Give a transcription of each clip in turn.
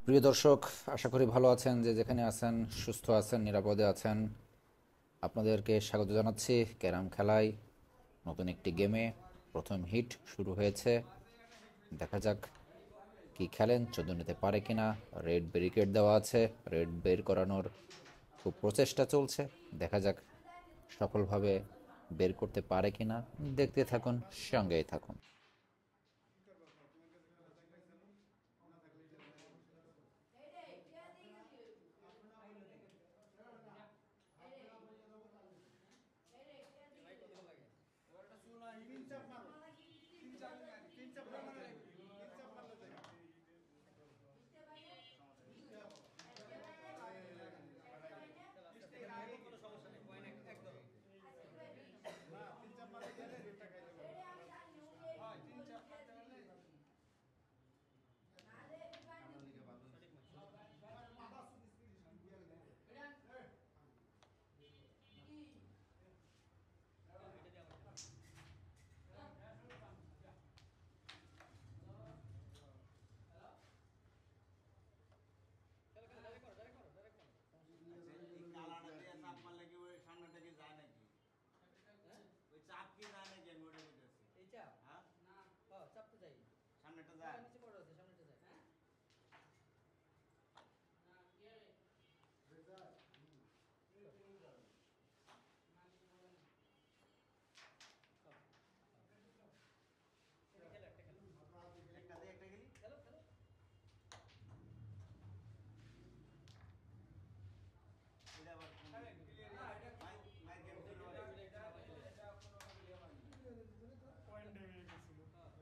প্রিয় দর্শক, আশা করি ভালো আছেন। যে যেখানে আছেন সুস্থ আছেন, নিরাপদে আছেন। আপনাদেরকে স্বাগত জানাচ্ছি ক্যারাম খেলায়। নতুন একটি গেমে প্রথম হিট শুরু হয়েছে। দেখা যাক কি খেলেন, 14 নিতে পারে কিনা। রেড ব্যারিকেড দেওয়া আছে, রেড বের করানোর খুব প্রচেষ্টা চলছে। দেখা যাক সফলভাবে বের করতে পারে কিনা। দেখতে থাকুন, সঙ্গেই থাকুন। এই কালাটা দিয়ে চাপ মারলে কি ওই সামনেটা কি যায় নাকি? ওই চাপ কি যায় নাকি? আমি ওটা কইতেছি। এই চাপ? হ্যাঁ? না। চাপ তো যাই। সামনেটা যায়? নিচে পড়ে আছে, সামনেটা যায়। হ্যাঁ? না, কি রে? রেজাল্ট। একটা দিয়ে একটা গেলি? খেলো খেলো। এটা আবার মাই গেম শুরু হয়। পয়েন্ট হয়ে গেছিল।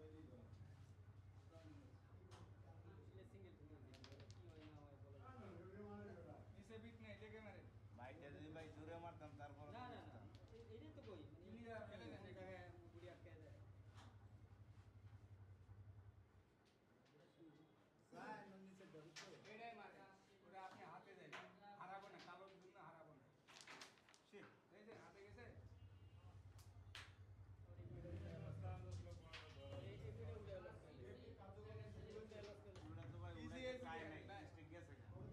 ভাইটা যদি ভাই জোরে মারতাম তারপর না না না এইটাই তো কই মানে ক্লিয়ার খেলে না এটাকে গুড়ি আটকে যায় যায় না নিচে ধরতো এটাই মারে ওটা আপনি হাতে যায় হারাবো না কালোর জন্য হারাবো না শিট এই যে হাতে গেছে ওটা তো ভাই উড়ে যায় নাই স্টিক গেছে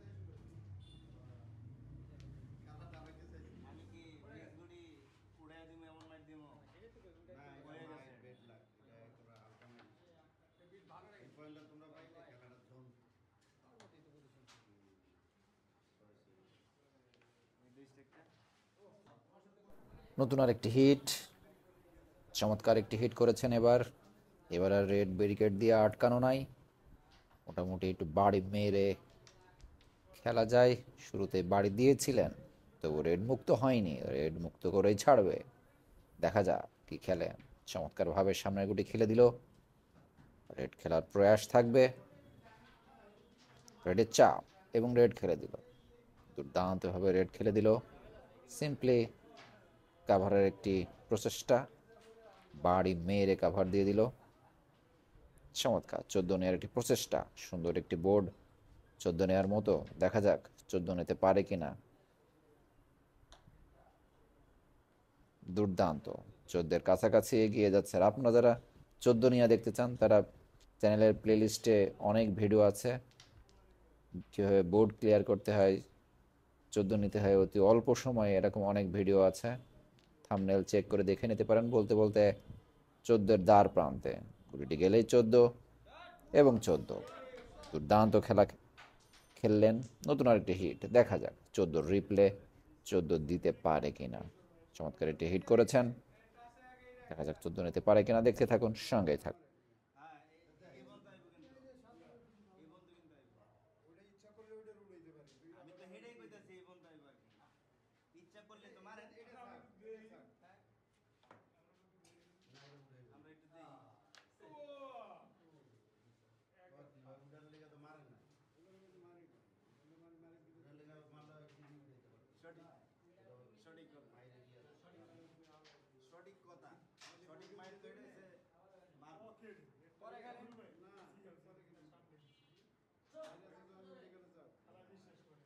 আমি কি মিসগুড়ি উড়াই দিমু এমন মার দিমু না হয়ে গেছে বেড লাগ এটা পুরো হালকা মার এই বিট ভালো লাগে এই পয়েন্টটা তোমরা পাইলে খেলাটা জন মোটামুটি তো পজিশন এই দুই স্টেকটা নতুন আরেকটি হিট, চমৎকার একটি হিট করেছেন এবার। এবার আর রেড ব্যারিকেড দিয়ে আটকানো নাই, মোটামুটি একটু বাড়ি মেরে খেলা যায়। শুরুতে বাড়ি দিয়েছিলেন, তবু রেড মুক্ত হয়নি, রেড মুক্ত করেই ছাড়বে। দেখা যাক কি খেলেন। চমৎকারভাবে সামনের গুটি খেলে দিল। রেড খেলার প্রয়াস থাকবে, রেডের চাপ, এবং রেড খেলে দিল। দুর্দান্তভাবে রেড খেলে দিল। সিম্পলি কাভারের একটি প্রচেষ্টা, বাড়ি মেরে কাভার দিয়ে দিল। চমৎকার 14 নেওয়ার একটি প্রচেষ্টা, সুন্দর একটি বোর্ড 14 নেওয়ার মতো। দেখা যাক 14 নিতে পারে কিনা। দুর্দান্ত, 14 কাছাকাছি এগিয়ে যাচ্ছে। আর আপনারা যারা 14 নিয়ে দেখতে চান, তারা চ্যানেলের প্লেলিস্টে অনেক ভিডিও আছে, কীভাবে বোর্ড ক্লিয়ার করতে হয়, 14 নিতে হয় অতি অল্প সময়ে, এরকম অনেক ভিডিও আছে। থাম্বনেল চেক করে দেখে নিতে পারেন। বলতে বলতে 14-এর দ্বার প্রান্তে গুলিটি গেলেই 14 এবং 14। দুর্দান্ত খেলা খেললেন। নতুন আরেকটি হিট, দেখা যাক 14 রিপ্লে 14 দিতে পারে কিনা। চমৎকার একটি হিট করেছেন, দেখা যাক 14 নিতে পারে কিনা। দেখতে থাকুন, সঙ্গেই থাকুন। হ্যাঁ এই বন্ধ আইবো কিন্তু এই বন্ধ কিন্তু আইবো ওটা ইচ্ছা করলে ওটা উড়াইতে পারি আমি তো হেডেই কইতাছি এই বন্ধ আইবো আর কি ইচ্ছা করলে তো মারেন এটা স্যার আমরা একটু দেই উড়ার লেগে তো মারেন না উড়ার লেগে মারলে টিভি উড়াইতে পারতো সঠিক সঠিক সঠিক কথা সঠিক মাইর তো এটা সে মারবো পরে গেলে না পরে গেলে সামনে বিশ্বাস করে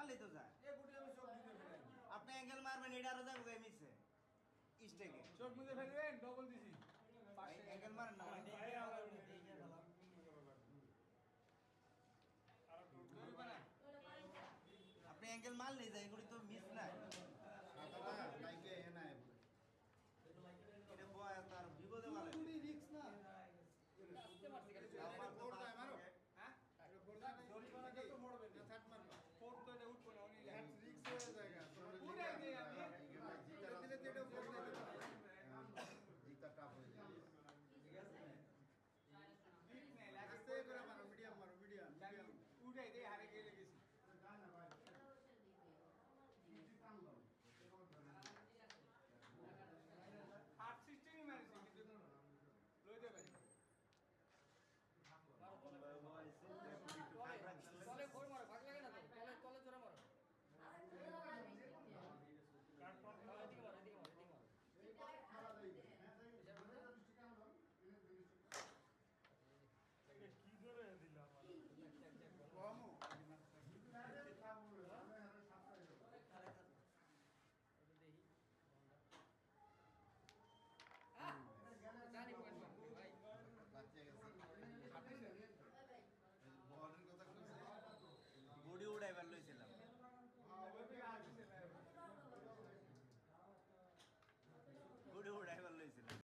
তাহলেই তো যায় আপনি অ্যাঙ্গেল মারবেন এটা আরো যাবো মিসে স্টেকে চোখ মুজে ফেলবেন ডবল দিছি অ্যাঙ্গেল মারেন না আপনি অ্যাঙ্গেল মারলেই যায় এগুলি তো মিস নাই এটা বয় তার বিপদে মারে রিস্ক না আমার তো হ্যাঁ জরিমানা কত মরবে না থার্ড মারবা ফোর্থ তো এটা উঠবো না উনি রিস্ক হয়ে জায়গা পুরাই দেই আমি দিলে তেটো করতে জিতা টাপ হয়ে যায় ঠিক আছে রিস্ক নেই লাগে আস্তে করে মারো মিডিয়াম উঠাই দেই আর